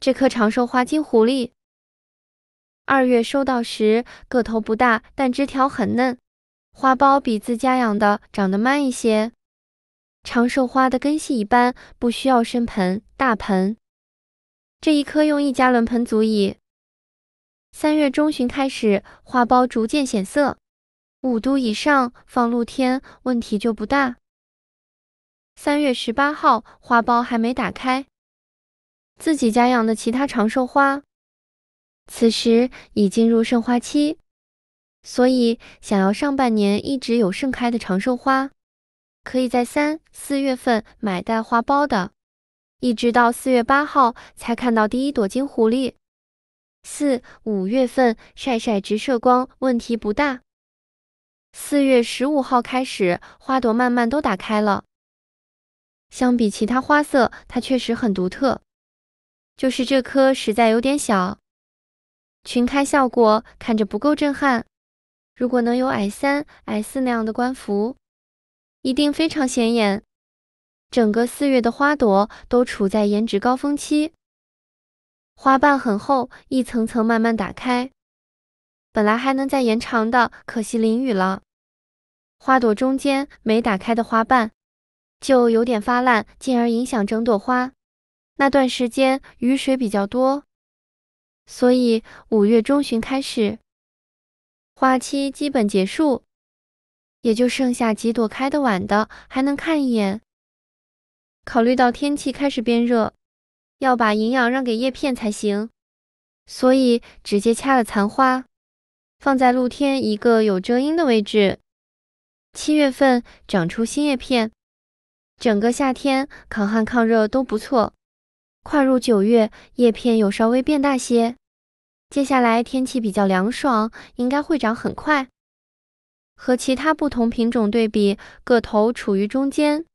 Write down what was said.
这棵长寿花金狐狸。2月收到时，个头不大，但枝条很嫩，花苞比自家养的长得慢一些。长寿花的根系一般，不需要深盆、大盆。这一棵用1加仑盆足矣。3月中旬开始，花苞逐渐显色，5度以上放露天问题就不大。3月18号，花苞还没打开。自己家养的其他长寿花，此时已进入盛花期，所以想要上半年一直有盛开的长寿花，可以在3、4月份买带花苞的，一直到4月8号才看到第一朵金狐狸。4、5月份晒晒直射光问题不大。4月15号开始，花朵慢慢都打开了。相比其他花色，它确实很独特，就是这颗实在有点小，群开效果看着不够震撼。如果能有矮3、矮4那样的冠幅，一定非常显眼。整个4月的花朵都处在颜值高峰期，花瓣很厚，一层层慢慢打开。本来还能再延长的，可惜淋雨了。花朵中间没打开的花瓣就有点发烂，进而影响整朵花。那段时间雨水比较多，所以5月中旬开始，花期基本结束，也就剩下几朵开得晚的还能看一眼。考虑到天气开始变热，要把营养让给叶片才行，所以直接掐了残花，放在露天一个有遮阴的位置。7月份长出新叶片，整个夏天抗旱抗热都不错。跨入9月，叶片有稍微变大些，接下来天气比较凉爽，应该会长很快。和其他不同品种对比，个头处于中间，